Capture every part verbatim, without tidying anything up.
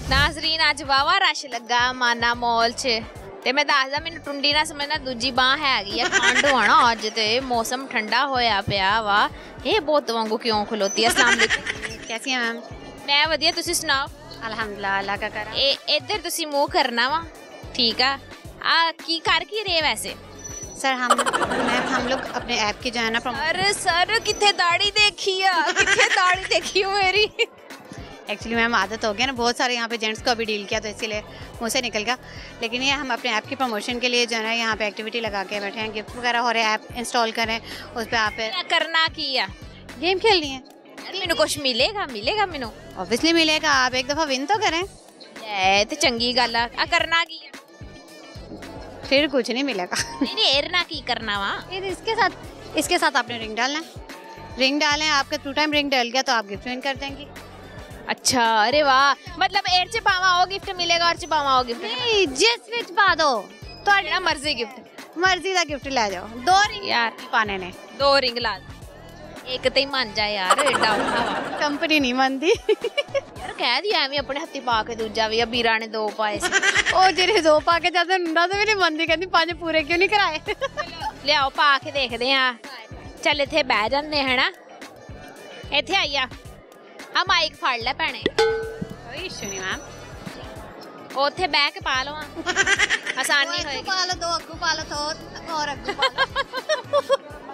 नाज़रीन अज वावा रश लगा माना मॉल च ते मैं दसदा मैनू टुंडी ना समझना दूजी बांह हैगी है ठंड होना अज ते मौसम ठंडा होया पिया वा ये बोत वांगू क्यों खलोती है। अस्सलाम वालेकुम कैसी हैं मैम? मैं वधिया तुसी सुनाओ? अल्हम्दुलिल्लाह अल्लाह का करम। ए इधर तुसी मुंह करना वा ठीक है आ की कर की रहे वैसे सर हम मैम हम लोग अपने ऐप की जो है ना अरे सर किथे दाढ़ी देखी है किथे दाढ़ी देखी हो मेरी एक्चुअली मैम आदत हो गया ना बहुत सारे यहाँ पे जेंट्स को अभी डील किया तो इसीलिए मुँह से निकल गया। लेकिन ये हम अपने ऐप की प्रमोशन के लिए जो है ना यहाँ पे एक्टिविटी लगा के बैठे हैं, गिफ्ट वगैरह हो रहे हैं, ऐप इंस्टॉल करें उस पर आप करना की है गेम खेलनी है। मैनू कुछ मिलेगा मिलेगा मैनू ऑब्वियसली मिलेगा, आप एक दफ़ा विन तो करें। ए ते चंगी गल आ करना की है फिर कुछ नहीं मिलेगा। नहीं नहीं एरना की करना वा इसके साथ इसके साथ आपने रिंग डालना है, रिंग डालें आपका टू टाइम रिंग डल गया तो आप गिफ्ट विन कर देंगी। अच्छा अरे वाह मतलब एर च पावा हो गिफ्ट मिलेगा और च पावा हो गिफ्ट नहीं जिस विच पा दो तो ना मर्जी गिफ्ट मर्जी का गिफ्ट ले जाओ। दो रिंग यार पाने ने दो रिंग ला एक ते ही मन जाए यार एडा औखा वा कंपनी नहीं मनदी यार कह दिया एवें अपने हत्थी पा के दूजा भी बीरा ने दो पाए सी ओ जेरे दो पा के जाते नंदा तो भी नहीं मनदी कहंदी पांच पूरे क्यों नहीं कराए लियाओ पा के देखदे हां चल इथे बैठ जांदे हैं ना इथे आइया आ माइक फाड़ ले भैने कोई इशू नहीं मैम ओथे बैठ के पा लो आसानी होएगी पा लो दो अग्गू पा लो तो और अग्गू पा लो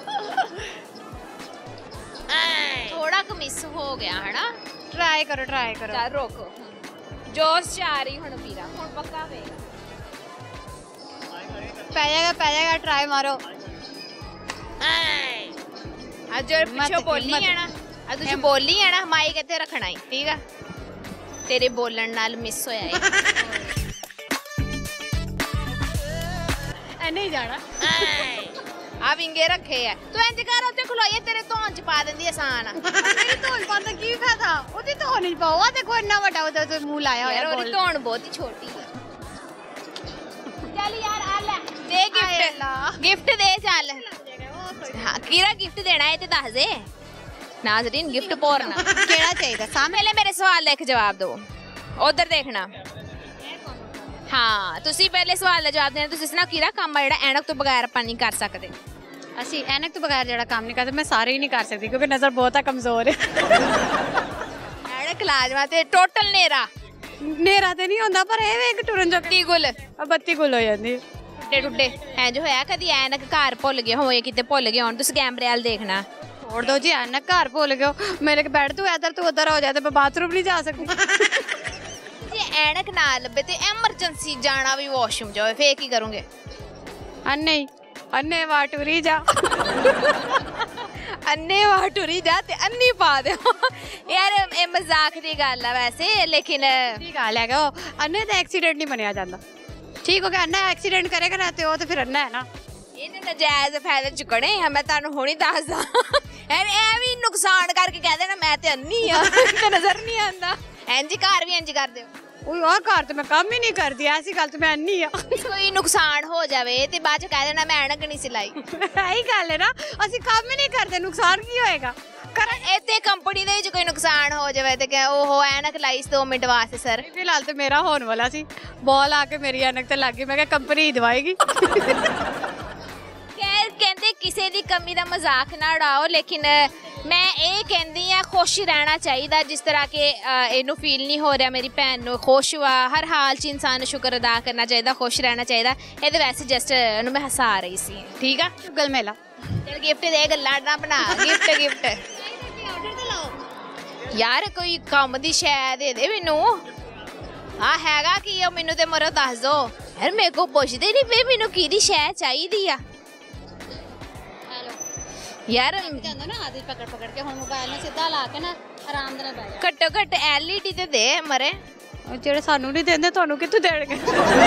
थोड़ा क मिस हो गया है ना ट्राई करो ट्राई करो चल रोको जोश च आ रही हुन पीरा हुन पक्का वेगा पै जाएगा पै जाएगा ट्राई मारो आज जो पिछो बोली है ना आज तुझे बोली है ना माइक इत्थे रखना ही ठीक है तेरे बोलन नाल मिस होया है ए नहीं जाना आ विंगे रखे है तू इंज कर ओते खलोइए तेरे धोन च पा देंदी आसान मेरी धोन पांदा की फायदा ओदी धोन नहीं पाओ आ देखो इतना बड़ा ओदा तो मुंह लाया होया यार ओदी धोन बहुत ही छोटी है चल यार आ ले दे गिफ्ट गिफ्ट दे चल हां कीरा गिफ्ट देना है ते दस दे नाज़रीन गिफ्ट पोरना केड़ा चाहिए सामने पहले मेरे सवाल का जवाब दो उधर देखना हाँ तुसी पहले सवाल का जवाब देना तुसी सुना कीरा काम जेड़ा ऐनक तो बगैर अपन नहीं कर सकते असी ऐनक तो बगैर जेड़ा काम नहीं करते मैं सारे ही नहीं कर सकती क्योंकि नजर बहुत कमजोर है ऐनक लाजमा ते टोटल नेरा नेरा ते नहीं होंदा पर ए एक टुरन जो बत्ती गुल बत्ती गुल हो जांदी टुडे टुडे इंज होया कदी ऐनक घर भुल गए होए किते भुल गए होन तुसी कैमरे वाल देखना छोड़ दो जी ऐनक घर भुल गए मेरे बैठ तू इधर तू उधर हो जाए तो मैं बाथरूम नहीं जा सकती जे ऐनक ना लबे ते एमरजेंसी जाना भी वॉशरूम जाओ फिर की करोगे अन्ने अन्ने वाटुरी जा अन्ने वाटुरी जा ते अन्नी पा दे यार ए मजाक दी गल है वैसे लेकिन ठीक गल है ओ अन्ने दा एक्सीडेंट नहीं बनया जांदा ठीक हो गया अन्ना एक्सीडेंट करेगा ना ते ओ ते फिर अन्ना है ना ਇਹਨੇ ਨਜਾਇਜ਼ ਫਾਇਦੇ ਚੁੱਕਣੇ ਆ ਮੈਂ ਤੁਹਾਨੂੰ ਹੁਣੀ ਦੱਸਦਾ ਐ ਐ ਵੀ ਨੁਕਸਾਨ ਕਰਕੇ ਕਹਿ ਦੇਣਾ ਮੈਂ ਤੇ ਅੰਨੀ ਆ ਤੇ ਨਜ਼ਰ ਨਹੀਂ ਆਂਦਾ ਇੰਜ ਘਰ ਵੀ ਇੰਜ ਕਰਦੇ ਹੋ ਓਏ ਆ ਘਰ ਤੇ ਮੈਂ ਕੰਮ ਹੀ ਨਹੀਂ ਕਰਦੀ ਐਸੀ ਗੱਲ ਤੇ ਮੈਂ ਅੰਨੀ ਆ ਕੋਈ ਨੁਕਸਾਨ ਹੋ ਜਾਵੇ ਤੇ ਬਾਅਦ ਚ ਕਹਿ ਦੇਣਾ ਮੈਂ ਐਨਕ ਨਹੀਂ ਸਿਲਾਈ ਇਹੀ ਗੱਲ ਹੈ ਨਾ ਅਸੀਂ ਕੰਮ ਹੀ ਨਹੀਂ ਕਰਦੇ ਨੁਕਸਾਨ ਕੀ ਹੋਏਗਾ ਕਰ ਇੱਥੇ ਕੰਪਨੀ ਦੇ ਵਿੱਚ ਕੋਈ ਨੁਕਸਾਨ ਹੋ ਜਾਵੇ ਤੇ ਕਹੇ ਓਹੋ ਐਨਕ ਲਾਈ ਸੀ ਦੋ ਮਿੰਟ ਵਾਸਤੇ ਸਰ ਫਿਲਹਾਲ ਤੇ ਮੇਰਾ ਹੋਣ ਵਾਲਾ ਸੀ ਬੋਲ ਆ ਕੇ ਮੇਰੀ ਐਨਕ ਤੇ ਲੱਗ ਗਈ ਮੈਂ ਕਿਹਾ ਕੰਪਨੀ ਹੀ ਦਵਾਏਗੀ कहते किसी की कमी का मजाक ना उड़ाओ लेकिन मैं ये कहती हाँ खुश रहना चाहिए जिस तरह के इनू फील नहीं हो रहा मेरी भैन को खुश हुआ हर हाल च इंसान शुक्र अदा करना चाहिए खुश रहना चाहिए ये वैसे जस्ट मैं हसा रही सी ठीक है गल मेला चल गिफ्ट दे गल्लां ना बना गिफ्ट गिफ्ट यार कोई कम दी शै दे दे मैनू हाँ हैगा की मैनू ते मरो दस दो यार मेरे को पुछदे नहीं पे मैनू की दी शै चाहिदी आ यार ना आदि पकड़ पकड़ के हुन मोबाइल में सीधा ला के ना आराम नाल बैठ जा घट्टो घट्ट एलईडी ते दे मरे जेड़े सानू नहीं देंदे ਤੁਹਾਨੂੰ ਕਿੱਥੋਂ ਦੇਣਗੇ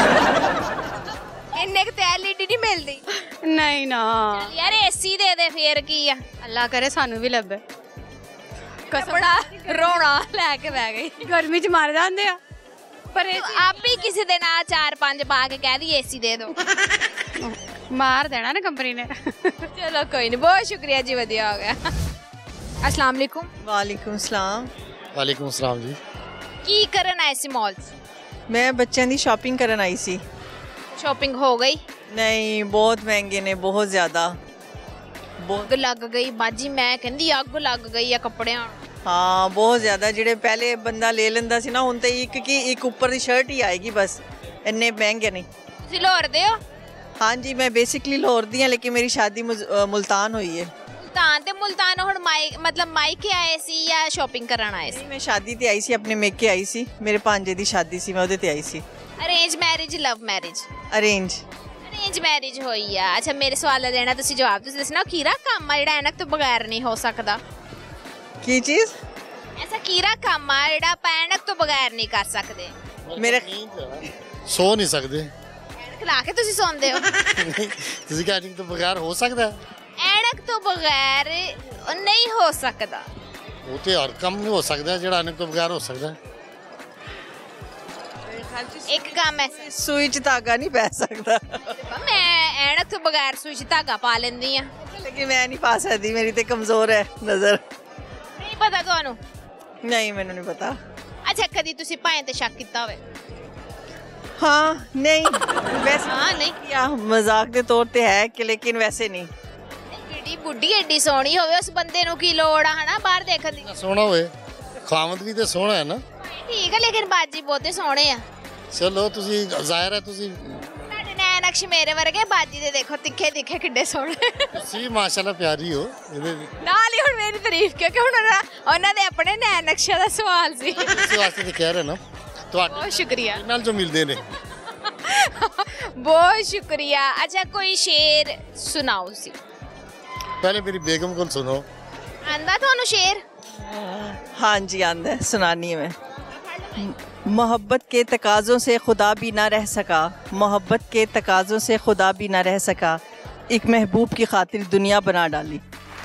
ਇੰਨੇ ਕਿ ਤੇ एलईडी नहीं मिलदी नहीं ना यार एसी दे दे फेर की आ अल्लाह करे सानू भी ਲੱਭੇ ਕਸੜਾ ਰੋਣਾ ਲੈ ਕੇ ਬਹਿ ਗਈ ਗਰਮੀ ਚ ਮਰ ਜਾਂਦੇ ਆ ਪਰ ਆਪ ਹੀ ਕਿਸੇ ਦੇ ਨਾਲ ਚਾਰ ਪੰਜ ਪਾ ਕੇ ਕਹਿ ਦੀ एसी दे दो मार देना ना कंपनी ने चलो कोई नहीं बहुत शुक्रिया जी वधिया हो गया अस्सलाम वालेकुम वालेकुम सलाम वालेकुम सलाम जी ਕੀ ਕਰਨ ਆਏ ਸੀ ਮਾਲ 'ਚ? ਮੈਂ ਬੱਚਿਆਂ ਦੀ ਸ਼ਾਪਿੰਗ ਕਰਨ ਆਈ ਸੀ। ਸ਼ਾਪਿੰਗ ਹੋ ਗਈ? ਨਹੀਂ, ਬਹੁਤ ਮਹਿੰਗੇ ਨੇ, ਬਹੁਤ ਜ਼ਿਆਦਾ। ਬਹੁਤ ਅੱਗ ਲੱਗ ਗਈ ਬਾਜੀ, ਮੈਂ ਕਹਿੰਦੀ ਅੱਗ ਲੱਗ ਗਈ ਆ ਕੱਪੜਿਆਂ ਨੂੰ। ਹਾਂ, ਬਹੁਤ ਜ਼ਿਆਦਾ। ਜਿਹੜੇ ਪਹਿਲੇ ਬੰਦਾ ਲੈ ਲੈਂਦਾ ਸੀ ਨਾ, ਹੁਣ ਤੇ ਇੱਕ ਕੀ ਇੱਕ ਉੱਪਰ ਦੀ ਸ਼ਰਟ ਹੀ ਆਏਗੀ ਬਸ, ਇੰਨੇ ਮਹਿੰਗੇ ਨਹੀਂ। ਤੁਸੀਂ ਲਾਹੌਰ ਦੇ ਹੋ? ਹਾਂਜੀ, ਮੈਂ ਬੇਸਿਕਲੀ ਲਾਹੌਰ ਦੀ ਹਾਂ, ਲੇਕਿਨ ਮੇਰੀ ਸ਼ਾਦੀ ਮੁਜ਼- ਅ, ਮੁਲਤਾਨ ਹੋਈ ਹੈ। ਮੁਲਤਾਨ ਤੇ ਮੁਲਤਾਨ ਹੁਣ ਮਾਈ ਮਤਲਬ ਮਾਈਕੇ ਆਏ ਸੀ ਜਾਂ ਸ਼ਾਪਿੰਗ ਕਰਨ ਆਏ ਸੀ? ਨਹੀਂ, ਮੈਂ ਸ਼ਾਦੀ ਤੇ ਆਈ ਸੀ, ਆਪਣੇ ਮੇਕੇ ਆਈ ਸੀ। ਮੇਰੇ ਭਾਂਜੇ ਦੀ ਸ਼ਾਦੀ ਸੀ, ਮੈਂ ਉਹਦੇ ਤੇ ਆਈ ਸੀ। Arrange marriage, love marriage? Arrange. Arrange marriage ਹੋਈ ਆ। ਅੱਛਾ, ਮੇਰੇ ਸਵਾਲ ਦਾ ਦੇਣਾ ਤੁਸੀਂ ਜਵਾਬ ਤੁਸੀਂ ਦੱਸਣਾ। ਕੀਰਾ ਕੰਮ ਆ ਜਿਹੜਾ ਐਨਕ ਤੋਂ ਬਗੈਰ ਨਹੀਂ ਹੋ ਸਕਦਾ? ਕੀ ਚੀਜ਼? ਐਸਾ ਕੀਰਾ ਕੰਮ ਆ ਜਿਹੜਾ ਆਪਾਂ ਐਨਕ ਤੋਂ ਬਗੈਰ ਨਹੀਂ ਕਰ ਸਕਦੇ? ਮੇਰੇ ਸੋ ਨਹੀਂ ਸਕਦੇ। ਐਨਕ ਲਾ ਕੇ ਤੁਸੀਂ ਸੌਂਦੇ ਹੋ? ਤੁਸੀਂ ਕਹਿੰਦੇ ਤੋਂ ਬਗੈਰ ਹੋ ਸਕਦਾ? ਐਨਕ ਤੋਂ ਬਗੈਰ ਉਹ ਨਹੀਂ ਹੋ ਸਕਦਾ। ਉਹ ਤੇ ਹਰ ਕੰਮ ਨਹੀਂ ਹੋ ਸਕਦਾ ਜਿਹੜਾ ਐਨਕ ਤੋਂ ਬਗੈਰ ਹੋ ਸਕਦਾ। ਇੱਕ ਕੰਮ ਐਸਾ ਸੂਈ ਚ ਧਾਗਾ ਨਹੀਂ ਪੈ ਸਕਦਾ। ਮੈਂ ਐਨਕ ਤੋਂ ਬਗੈਰ ਸੂਈ 'ਚ ਧਾਗਾ ਪਾ ਲੈਂਦੀ ਆ। ਲੇਕਿਨ ਮੈਂ ਨਹੀਂ ਪਾ ਸਕਦੀ, ਮੇਰੀ ਤੇ ਕਮਜ਼ੋਰ ਹੈ ਨਜ਼ਰ। ਨਹੀਂ ਪਤਾ ਤੁਹਾਨੂੰ? ਨਹੀਂ, ਮੈਨੂੰ ਨਹੀਂ ਪਤਾ। ਅੱਛਾ, ਕਦੀ ਤੁਸੀਂ ਭਾਵੇਂ ਤੇ ਸ਼ੱਕ ਕੀਤਾ ਹੋਵੇ? ਹਾਂ, ਨਹੀਂ ਵੈਸੇ ਹਾਂ, ਨਹੀਂ ਯਾ ਮਜ਼ਾਕ ਦੇ ਤੌਰ ਤੇ ਹੈ ਕਿ, ਲੇਕਿਨ ਵੈਸੇ ਨਹੀਂ। ਜਿਹੜੀ ਬੁੱਢੀ ਐਡੀ ਸੋਹਣੀ ਹੋਵੇ ਉਸ ਬੰਦੇ ਨੂੰ ਕੀ ਲੋੜ ਆ ਹਨਾ ਬਾਹਰ ਦੇਖਣ ਦੀ? ਸੋਹਣਾ ਹੋਵੇ, ਖਾਵੰਦ ਵੀ ਤੇ ਸੋਹਣਾ ਹੈ ਨਾ। ਠੀਕ ਹੈ, ਲੇਕਿਨ ਬਾਜੀ ਬਹੁਤੇ ਸੋਹਣੇ ਆ। ਚਲੋ ਤੁਸੀਂ ਜ਼ਾਹਿਰ ਹੈ ਤੁਸੀਂ ਤੁਹਾਡੇ ਨੈਣ ਨਕਸ਼ ਮੇਰੇ ਵਰਗੇ, ਬਾਜੀ ਦੇ ਦੇਖੋ ਤਿੱਖੇ ਤਿੱਖੇ ਕਿੱਡੇ ਸੋਹਣੇ। ਤੁਸੀਂ ਮਾਸ਼ਾਅੱਲਾ ਪਿਆਰੀ ਹੋ। ਇਹਦੇ ਨਾਲ ਹੀ ਹੁਣ ਮੇਰੀ ਤਾਰੀਫ ਕਿਉਂਕਿ ਹੁਣ ਉਹਨਾਂ ਉਹਨਾਂ ਦੇ ਆਪਣੇ ਨੈਣ ਨਕਸ਼ਾ ਦਾ ਸਵਾਲ ਸੀ। ਇਸੇ ਵਾਸਤੇ ਤੇ ਕਹਿ ਰਹੇ ਨਾ ਤੁਹਾਡੇ ਬਹੁਤ ਸ਼ੁਕਰੀਆ। ਨਾਲ ਜੋ ਮਿਲਦੇ ਨੇ। ਬਹੁਤ ਸ਼ੁਕਰੀਆ। ਅੱਛਾ, ਕੋਈ ਸ਼ੇਰ ਸੁਣਾਓ ਸੀ। ਪਹਿਲੇ ਮੇਰੀ ਬੇਗਮ ਕੋਲ ਸੁਣੋ। ਆਂਦਾ ਤੁਹਾਨੂੰ ਸ਼ੇਰ? हाँ जी, आंदा है, सुनानी है मैं। मोहब्बत के तकाज़ों से खुदा भी ना रह सका, मोहब्बत के तकाज़ों से खुदा भी ना रह सका, एक महबूब की खातिर दुनिया बना डाली।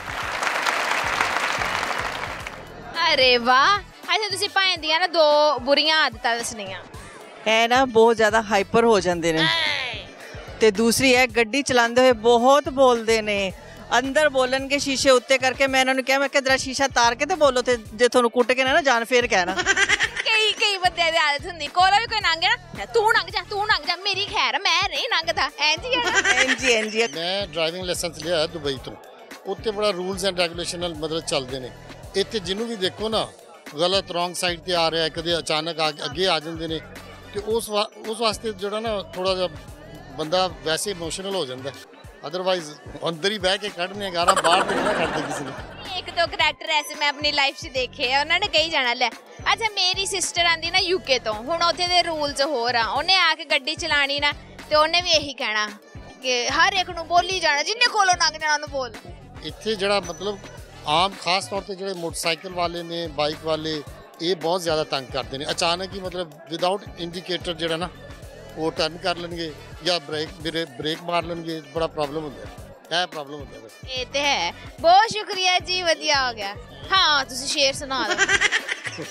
ਅਰੇ ਵਾਹ। ਅੱਛਾ, ਤੁਸੀਂ ਭਾਵੇਂ ਦੀਆਂ ਨਾ ਦੋ ਬੁਰੀਆਂ ਆਦਤਾਂ ਦੱਸਣੀਆਂ। है ना, बहुत ज़्यादा हाइपर हो जाते ने, ते दूसरी है गड्डी चलाते हुए बहुत बोलते ने। अंदर बोलन के शीशे उत्ते करके मैं इन्होंने कहा, मैं क्या जरा शीशा तार के ते बोलो, ते जे थोनू कुट के ना ना जान फेर कहना। ਕਈ ਕਈ ਬੰਦਿਆਂ ਦੀ ਆਦਤ ਹੁੰਦੀ, ਕੋਲਾ ਵੀ ਕੋਈ ਲੰਘ ਨਾ, ਤੂੰ ਲੰਘ ਜਾ ਤੂੰ ਲੰਘ ਜਾ, ਮੇਰੀ ਖੈਰ ਮੈਂ ਨਹੀਂ ਲੰਘਦਾ, ਇੰਜ ਹੀ ਆ ਨਾ। इंज ही इंज ही। ਮੈਂ ਡਰਾਈਵਿੰਗ ਲਾਇਸੈਂਸ ਲਿਆ ਦੁਬਈ ਤੋਂ। ਉੱਥੇ ਬੜਾ ਰੂਲਸ ਐਂਡ ਰੈਗੂਲੇਸ਼ਨ ਨਾਲ ਮਤਲਬ ਚੱਲਦੇ ਨੇ। ਇੱਥੇ ਜਿਹਨੂੰ ਵੀ ਦੇਖੋ ਨਾ ਗਲਤ ਰੋਂਗ ਸਾਈਡ ਤੇ ਆ ਰਿਹਾ, ਕਦੇ ਅਚਾਨਕ ਆ ਅੱਗੇ ਆ ਜਾਂਦੇ ਨੇ, ਤੇ ਉਸ ਵਾ- ਉਸ ਵਾਸਤੇ ਜਿਹੜਾ ਨਾ ਥੋੜਾ ਜਿਹਾ ਬੰਦਾ ਵੈਸੇ ਇਮੋਸ਼ਨਲ ਹੋ ਜਾਂਦਾ। ਅਦਰਵਾਈਜ਼ ਅੰਦਰ ਹੀ ਬਹਿ ਕੇ ਕੱਢਨੇ ਗਾਰਾਂ, ਬਾਹਰ ਤੇ ਨਾ ਕੱਢਦੇ ਕਿਸੇ ਨੂੰ। ਇੱਕ ਦੋ ਕਰੈਕਟਰ ਐਸੇ ਮੈਂ ਆਪਣੀ ਲਾਈਫ 'ਚ ਦੇਖੇ ਆ, ਉਹਨਾਂ ਨੇ ਕਹੀ ਜਾਣਾ ਲੈ। ਅੱਛਾ, ਮੇਰੀ ਸਿਸਟਰ ਆਂਦੀ ਨਾ ਯੂਕੇ ਤੋਂ, ਹੁਣ ਉੱਥੇ ਦੇ ਰੂਲਸ ਹੋਰ ਆ। ਉਹਨੇ ਆ ਕੇ ਗੱਡੀ ਚਲਾਣੀ ਨਾ, ਤੇ ਉਹਨੇ ਵੀ ਇਹੀ ਕਹਿਣਾ ਕਿ ਹਰ ਇੱਕ ਨੂੰ ਬੋਲੀ ਜਾਣਾ, ਜਿੰਨੇ ਕੋਲੋਂ ਲੰਘ ਜਾਣਾ ਉਹਨੂੰ ਬੋਲ। ਇੱਥੇ ਜਿਹੜਾ ਮਤਲਬ ਆਮ ਖਾਸ ਤੌਰ ਤੇ ਜਿਹੜੇ ਮੋਟਰਸਾਈਕਲ ਵਾਲੇ ਨੇ, ਬਾਈਕ ਵਾਲੇ, ਇਹ ਬਹੁਤ ਜ਼ਿਆਦਾ ਤੰਗ ਕਰਦੇ ਨੇ। ਅਚਾਨਕ ਹੀ ਮਤਲਬ ਵਿਦਆਊਟ ਇੰਡੀਕੇਟਰ ਜਿਹੜਾ ਨਾ ਉਹ ਟਰਨ ਕਰ ਲੈਣਗੇ ਜਾਂ ਬ੍ਰੇਕ ਬ੍ਰੇਕ ਮਾਰ ਲੈਣਗੇ। ਬੜਾ ਪ੍ਰੋਬਲਮ ਹੁੰਦਾ ਹੈ, ਇਹ ਪ੍ਰੋਬਲਮ ਹੁੰਦਾ ਬਸ। ਇਹ ਤੇ ਹੈ। ਬਹੁਤ ਸ਼ੁਕਰੀਆ ਜੀ, ਵਧੀਆ ਹੋ ਗਿਆ। ਹਾਂ, ਤੁਸੀਂ ਸ਼ੇਰ ਸੁਣਾ ਦਿਓ।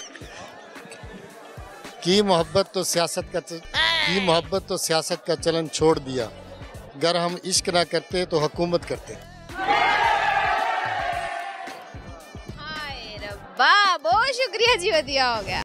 की मोहब्बत तो सियासत का की मोहब्बत तो सियासत का चलन छोड़ दिया, अगर हम इश्क ना करते तो हुकूमत करते। ਹਾਏ ਰੱਬਾ, ਬਹੁਤ ਸ਼ੁਕਰੀਆ ਜੀ, ਵਧੀਆ ਹੋ ਗਿਆ।